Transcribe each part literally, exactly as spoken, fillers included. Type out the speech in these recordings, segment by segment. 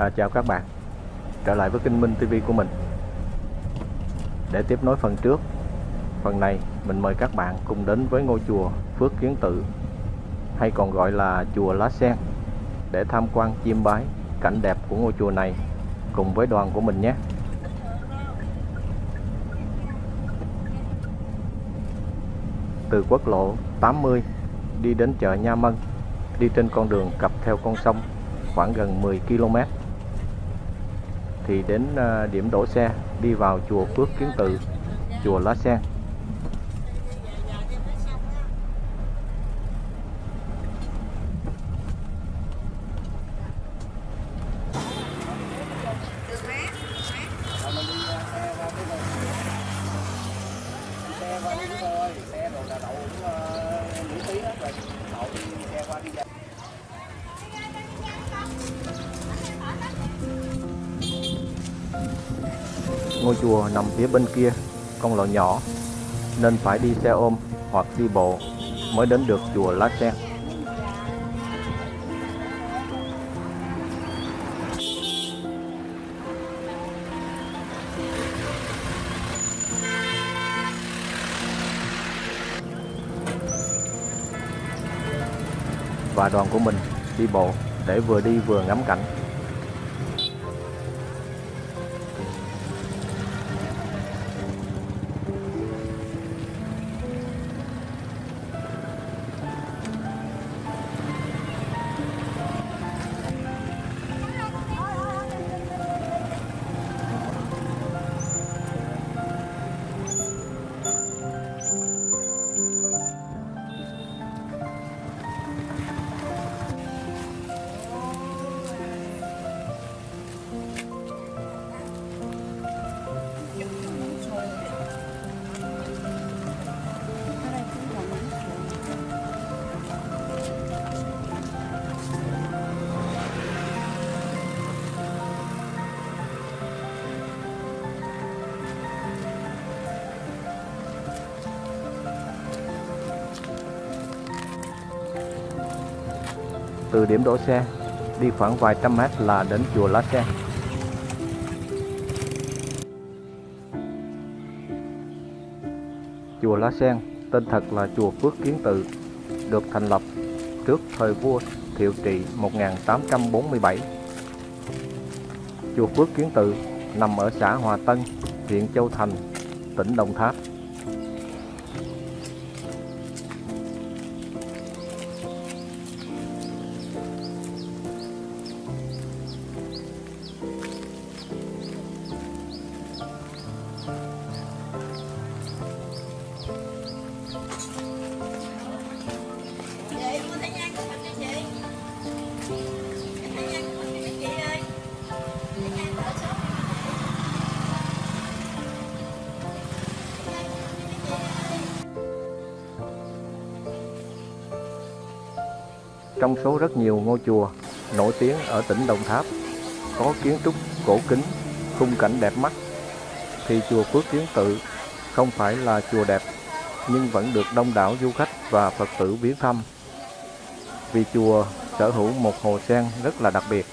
À, chào các bạn, trở lại với Kinh Minh ti vi của mình. Để tiếp nối phần trước, phần này mình mời các bạn cùng đến với ngôi chùa Phước Kiến Tự, hay còn gọi là chùa Lá Sen, để tham quan chiêm bái cảnh đẹp của ngôi chùa này cùng với đoàn của mình nhé. Từ quốc lộ tám mươi đi đến chợ Nha Mân, đi trên con đường cặp theo con sông khoảng gần mười ki lô mét, thì đến điểm đổ xe đi vào chùa Phước Kiến Tự, chùa Lá Sen. Ngôi chùa nằm phía bên kia con lộ nhỏ, nên phải đi xe ôm hoặc đi bộ mới đến được chùa Lá Sen. Và đoàn của mình đi bộ để vừa đi vừa ngắm cảnh. Từ điểm đổ xe đi khoảng vài trăm mét là đến chùa Lá Sen. Chùa Lá Sen tên thật là chùa Phước Kiến Tự, được thành lập trước thời vua Thiệu Trị một nghìn tám trăm bốn mươi bảy. Chùa Phước Kiến Tự nằm ở xã Hòa Tân, huyện Châu Thành, tỉnh Đồng Tháp. Trong số rất nhiều ngôi chùa nổi tiếng ở tỉnh Đồng Tháp có kiến trúc cổ kính, khung cảnh đẹp mắt, thì chùa Phước Kiến Tự không phải là chùa đẹp, nhưng vẫn được đông đảo du khách và Phật tử viếng thăm, vì chùa sở hữu một hồ sen rất là đặc biệt.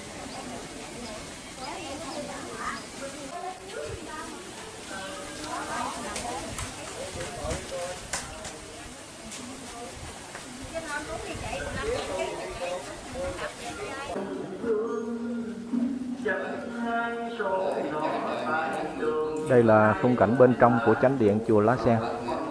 Đây là khung cảnh bên trong của chánh điện chùa Lá Sen.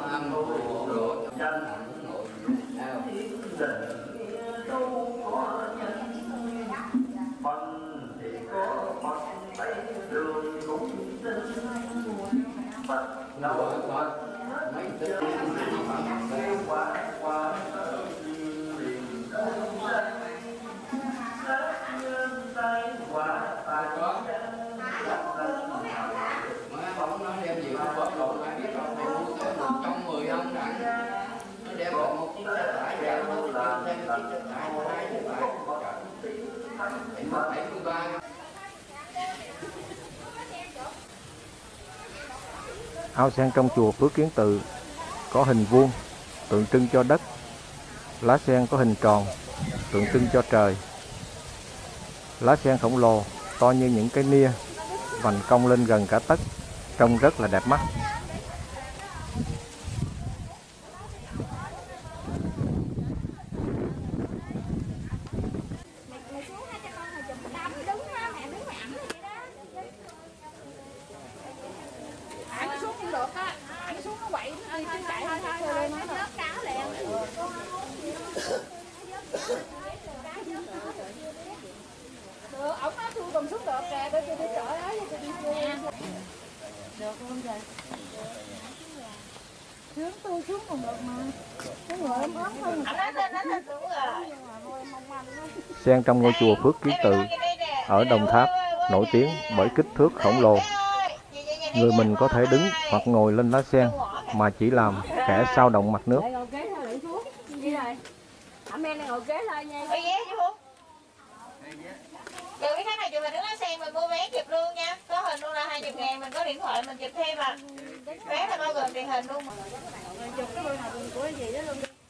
Ao sen trong chùa Phước Kiến Tự có hình vuông, tượng trưng cho đất. Lá sen có hình tròn, tượng trưng cho trời. Lá sen khổng lồ to như những cái nia, vành cong lên gần cả tấc, trông rất là đẹp mắt. Ổng nói tôi còn xuống được kìa, để tôi đi chợ ấy, tôi đi chơi. Được không trời? Xuống tôi xuống còn được mà. Cái người ấm ấm hơn. Sen trong ngôi chùa Phước Kiến Tự ở Đồng Tháp nổi tiếng bởi kích thước khổng lồ. Người mình có thể đứng hoặc ngồi lên lá sen mà chỉ làm khẽ sao động mặt nước. Giờ cái khách này chụp hình đứng lá sen mình mua vé chụp luôn nha. Có hình luôn là hai mươi ngàn, mình có điện thoại mình chụp thêm à. Vé là bao gồm tiền hình luôn. Chụp cái đôi nào của cái gì đó luôn đi.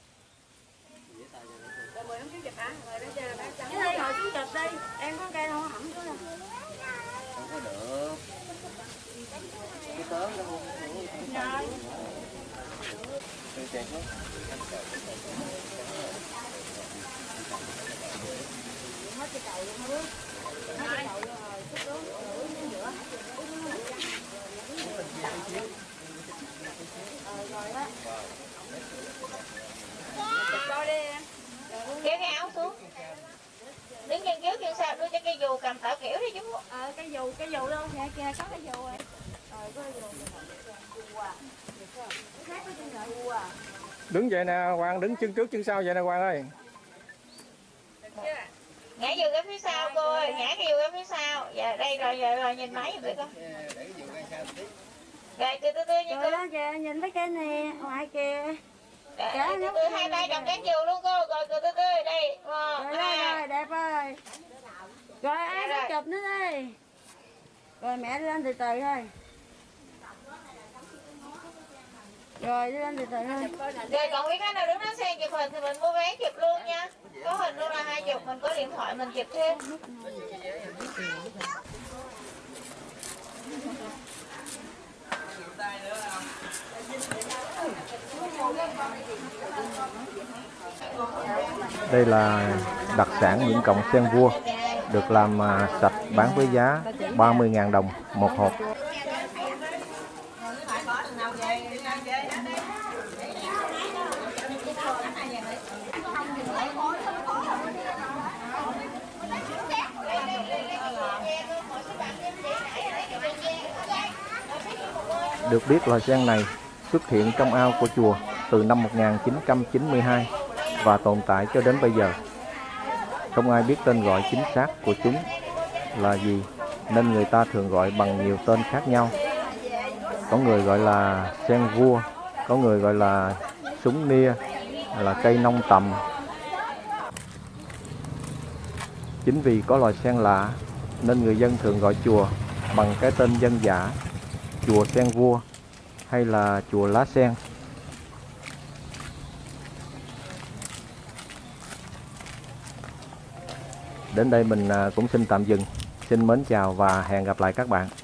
Rồi mời ông xuống chụp hả? Rồi đó chờ bác cháu. Cái đây ngồi xuống chụp đi. Em có cây không hỏng xuống nè. Không có được. Cái tớm nó không. Rồi. Hết cái cầu luôn hả? Hết cái cầu luôn rồi, chút đó rửa miếng rửa. Rồi rồi đó. Chụp đôi đi em. Kéo cái áo xuống. Đứng chân trước chân sau đưa cho cây dù cầm tạo kiểu đi chú. Ờ cái dù, cái dù đâu kìa kìa có cái dù rồi. Rồi có cái dù. Khác có chân lợi à. Đứng vậy nè Hoàng, đứng chân trước chân sau vậy nè Hoàng ơi. Ngã dù cái phía sau cô ơi, ngã cái dù cái phía sau. Dạ đây rồi, rồi, rồi nhìn máy giùm đi con. Rồi từ từ từ như cô. Rồi đó kìa, nhìn thấy cái này ngoài kìa. Dạ, từ từ hai tay cầm cán dù luôn cô. Rồi từ từ từ đây. Một, rồi đây hai. rồi, đẹp ơi. Rồi ai sẽ chụp nữa đi. Rồi mẹ đi lên từ từ thôi. Rồi đi lên từ từ thôi. Rồi còn quý khách nào đứng đó xem chụp hình thì mình mua vé chụp luôn nha. Có hình luôn là hai chục, mình có điện thoại mình chụp thêm. Đây là đặc sản những cọng sen vua, được làm sạch bán với giá ba mươi ngàn đồng một hộp. Được biết loài sen này xuất hiện trong ao của chùa từ năm một nghìn chín trăm chín mươi hai và tồn tại cho đến bây giờ. Không ai biết tên gọi chính xác của chúng là gì, nên người ta thường gọi bằng nhiều tên khác nhau. Có người gọi là sen vua, có người gọi là súng nia, là cây nông tầm. Chính vì có loài sen lạ nên người dân thường gọi chùa bằng cái tên dân dã, chùa Sen Vua hay là chùa Lá Sen. Đến đây mình cũng xin tạm dừng. Xin mến chào và hẹn gặp lại các bạn.